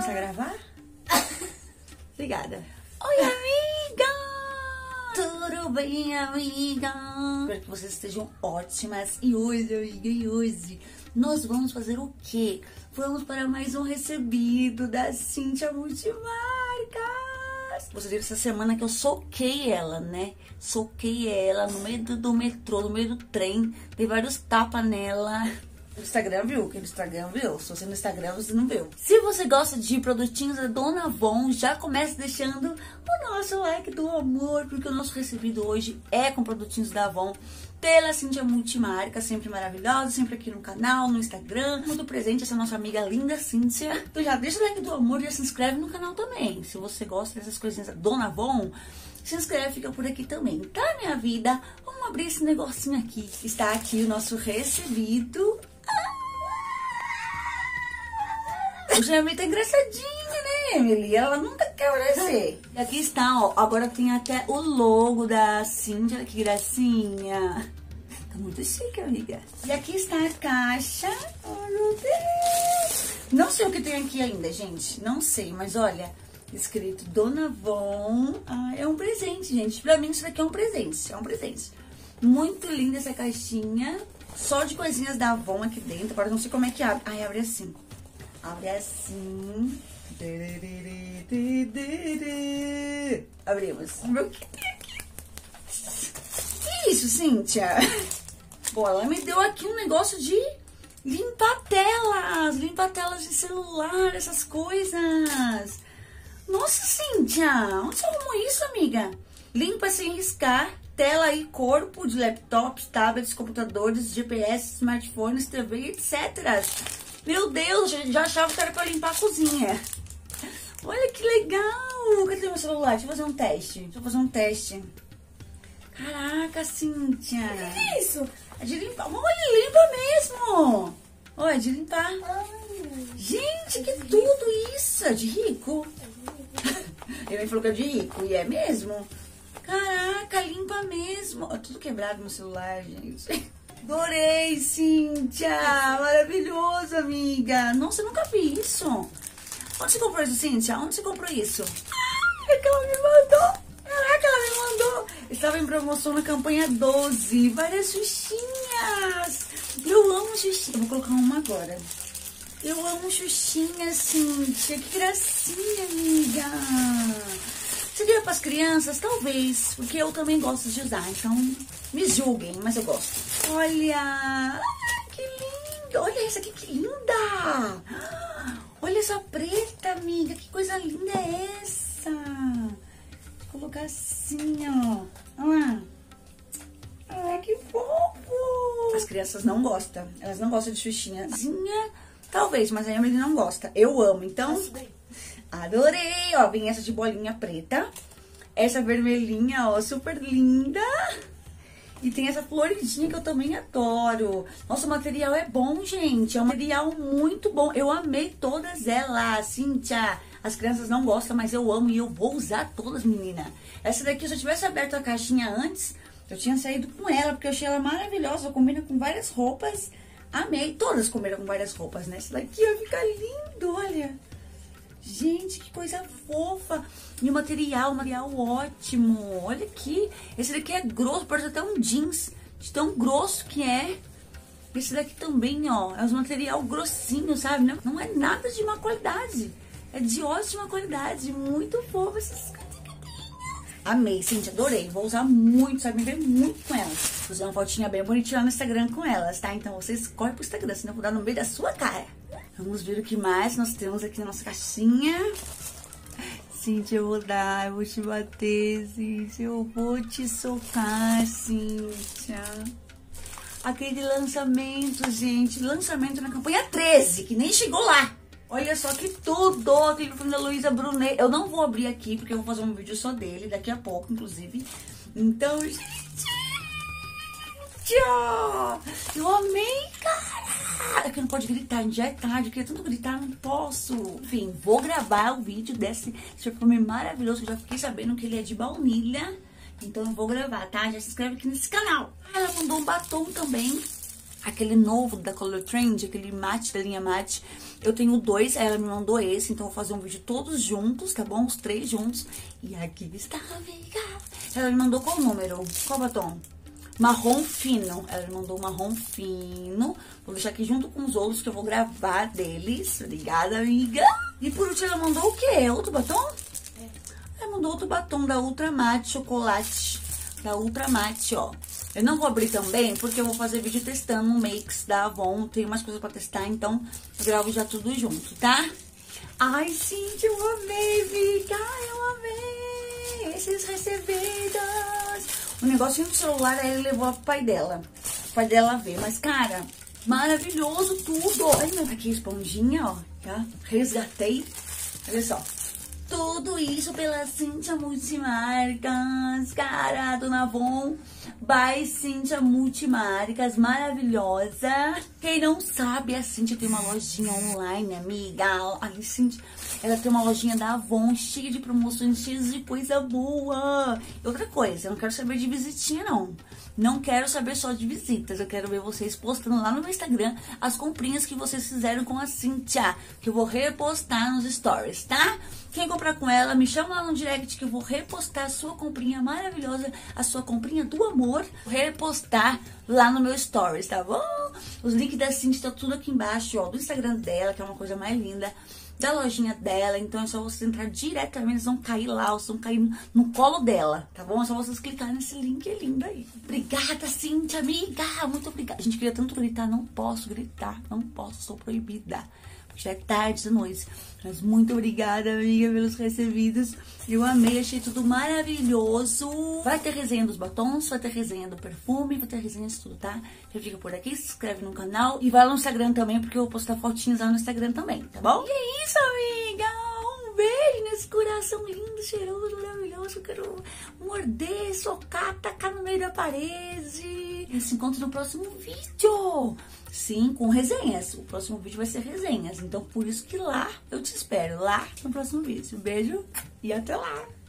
começar a gravar? Obrigada. Oi, amiga! Tudo bem, amiga? Espero que vocês estejam ótimas. E hoje, amiga, nós vamos fazer o quê? Vamos para mais um recebido da Cíntia Multimarcas. Você viu essa semana que eu soquei ela, né? Soquei ela no meio do metrô, no meio do trem. Dei vários tapas nela. O Instagram viu, que no Instagram viu. Se você no Instagram, você não viu. Se você gosta de produtinhos da Dona Avon, já comece deixando o nosso like do amor, porque o nosso recebido hoje é com produtinhos da Avon, pela Cíntia Multimarcas, sempre maravilhosa, sempre aqui no canal, no Instagram. Muito presente essa nossa amiga linda Cíntia. Então já deixa o like do amor e já se inscreve no canal também. Se você gosta dessas coisinhas da Dona Avon, se inscreve, fica por aqui também, tá, minha vida? Vamos abrir esse negocinho aqui. Está aqui o nosso recebido. O Jamie tá engraçadinha, né, Emily? Ela nunca quer aparecer. E aqui está, ó. Agora tem até o logo da Cíntia. Olha que gracinha. Tá muito chique, amiga. E aqui está a caixa. Oh, meu Deus. Não sei o que tem aqui ainda, gente. Não sei, mas olha, escrito Dona Avon. Ah, é um presente, gente. Pra mim isso daqui é um presente. É um presente. Muito linda essa caixinha. Só de coisinhas da Avon aqui dentro. Agora não sei como é que abre. Ai, abre assim. Abre assim. Abrimos. Vamos ver o que tem aqui. Que isso, Cíntia? Bom, ela me deu aqui um negócio de limpar telas. Limpar telas de celular, essas coisas. Nossa, Cíntia, onde você arrumou isso, amiga? Limpa sem riscar. Tela e corpo de laptops, tablets, computadores, GPS, smartphones, TV, etc. Meu Deus, já achava que era pra limpar a cozinha. Olha que legal. Cadê meu celular? Deixa eu fazer um teste. Deixa eu fazer um teste. Caraca, Cíntia. O que é isso? É de limpar. Olha, limpa mesmo. Olha, é de limpar. Gente, que tudo isso. É de rico. Ele falou que é de rico. E é mesmo. Caraca, limpa mesmo. Ó, tudo quebrado no celular, gente. Adorei, Cíntia. Maravilhoso, amiga. Nossa, eu nunca vi isso. Onde você comprou isso, Cíntia? Onde você comprou isso? É que ela me mandou. Caraca, ela me mandou. Estava em promoção na campanha 12. Várias xuxinhas. Eu amo xuxinha. Eu vou colocar uma agora. Eu amo xuxinha, Cíntia. Que gracinha, amiga. Seria para as crianças? Talvez, porque eu também gosto de usar, então me julguem, mas eu gosto. Olha, que linda! Olha essa aqui, que linda! Olha essa preta, amiga, que coisa linda é essa? Vou colocar assim, ó. Olha lá. Ai, que fofo! As crianças não gostam, elas não gostam de xuxinhazinha, talvez, mas a Emily não gosta. Eu amo, então... Adorei, ó, vem essa de bolinha preta, essa vermelhinha, ó, super linda. E tem essa floridinha que eu também adoro. Nossa, o material é bom, gente, é um material muito bom. Eu amei todas elas, Cíntia. As crianças não gostam, mas eu amo e eu vou usar todas, menina. Essa daqui, se eu tivesse aberto a caixinha antes, eu tinha saído com ela, porque eu achei ela maravilhosa. Combina com várias roupas, amei. Todas combinam com várias roupas, né? Essa daqui vai ficar lindo, olha. Gente, que coisa fofa. E o material ótimo. Olha aqui. Esse daqui é grosso, parece até um jeans. De tão grosso que é. Esse daqui também, ó. É um material grossinho, sabe? Não é nada de má qualidade. É de ótima qualidade. Muito fofo esses catinhos. Amei, Cíntia. Adorei. Vou usar muito, sabe? Me ver muito com elas. Vou fazer uma fotinha bem bonitinha no Instagram com elas, tá? Então vocês correm pro Instagram, senão eu vou dar no meio da sua cara. Vamos ver o que mais nós temos aqui na nossa caixinha. Cíntia, eu vou te bater, Cíntia. Eu vou te socar, Cíntia. Aquele lançamento, gente. Lançamento na campanha 13, que nem chegou lá. Olha só que tudo. Aquele filme da Luísa Brunet. Eu não vou abrir aqui, porque eu vou fazer um vídeo só dele, daqui a pouco, inclusive. Então, gente... Eu amei, cara. É que não pode gritar, já é tarde, eu queria tanto gritar, não posso. Enfim, vou gravar o vídeo desse perfume maravilhoso, que eu já fiquei sabendo que ele é de baunilha. Então eu vou gravar, tá? Já se inscreve aqui nesse canal. Ela mandou um batom também. aquele novo da Color Trend, aquele matte, da linha matte. Eu tenho 2, ela me mandou esse, então eu vou fazer um vídeo todos juntos, tá bom? Os 3 juntos. E aqui está, amiga. Ela me mandou qual número? Qual batom? Marrom fino. Ela me mandou marrom fino. Vou deixar aqui junto com os outros que eu vou gravar deles. Obrigada, amiga. E por último, ela mandou o quê? Outro batom? Ela mandou outro batom da Ultra Matte Chocolate. Da Ultra Matte, ó. Eu não vou abrir também, porque eu vou fazer vídeo testando o makes da Avon. Tem umas coisas pra testar, então eu gravo já tudo junto, tá? Ai, Cintia, eu amei, amiga. Eu amei esses recebidos. O negocinho do celular, aí ele levou pro pai dela. O pai dela ver. Mas, cara, maravilhoso tudo. Olha aqui a esponjinha, ó. Tá? Resgatei. Olha só. Tudo isso pela Cintia Multimarcas, cara, Dona Avon, by Cintia Multimarcas, maravilhosa. Quem não sabe, a Cintia tem uma lojinha online, amiga. A Cintia, ela tem uma lojinha da Avon, cheia de promoções, cheia de coisa boa. E outra coisa, eu não quero saber de visitinha, não. Não quero saber só de visitas, eu quero ver vocês postando lá no meu Instagram as comprinhas que vocês fizeram com a Cintia, que eu vou repostar nos stories, tá? Quem comprar com ela, me chama lá no direct que eu vou repostar a sua comprinha maravilhosa, a sua comprinha do amor, vou repostar lá no meu stories, tá bom? Os links da Cintia tá tudo aqui embaixo, ó, do Instagram dela, que é uma coisa mais linda, da lojinha dela, então é só você entrar diretamente, eles vão cair lá, vocês vão cair no colo dela, tá bom? É só vocês clicarem nesse link lindo aí. Obrigada, Cintia, amiga, muito obrigada. A gente queria tanto gritar, não posso gritar, não posso, sou proibida. Já é tarde da noite, mas muito obrigada, amiga, pelos recebidos. Eu amei, achei tudo maravilhoso. Vai ter resenha dos batons, vai ter resenha do perfume, vai ter resenha de tudo, tá? Já fica por aqui, se inscreve no canal e vai lá no Instagram também, porque eu vou postar fotinhas lá no Instagram também, tá bom? E é isso, amiga! Um beijo nesse coração lindo, cheiroso, maravilhoso. Eu quero morder, socar, tacar no meio da parede. E se encontra no próximo vídeo. Sim, com resenhas. O próximo vídeo vai ser resenhas. Então, por isso que lá eu te espero. Lá no próximo vídeo. Beijo e até lá.